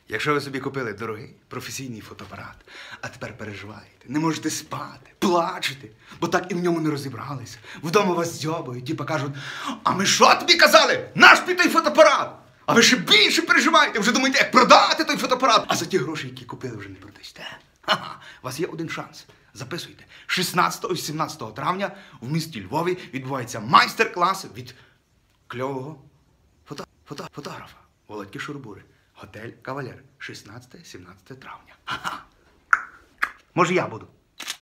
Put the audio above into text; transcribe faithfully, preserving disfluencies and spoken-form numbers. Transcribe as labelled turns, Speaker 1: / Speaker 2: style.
Speaker 1: Якщо ви собі купили дорогий професійний фотоапарат, а тепер переживаєте, не можете спати, плачете, бо так і в ньому не розібралися, вдома вас дзьобають, типа кажуть, а ми що тобі казали? Наш під той фотоапарат! А ви ще більше переживаєте, вже думаєте, як продати той фотоапарат, а за ті гроші, які купили, вже не продасте. Ха-ха, у вас є один шанс. Записуйте. шістнадцятого і сімнадцятого травня в місті Львові відбувається майстер-клас від кльового фото... Фото... фотографа Володьки Шурбури. Готель Кавалер. шістнадцятого і сімнадцятого травня. Ха-ха. Може, я буду.